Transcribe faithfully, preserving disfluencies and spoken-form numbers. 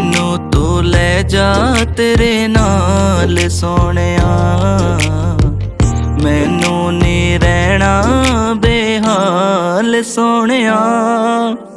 मैनू तू ले जा तेरे नाल सोहणिया, मैनू नी रहना बेहाल सोहणिया।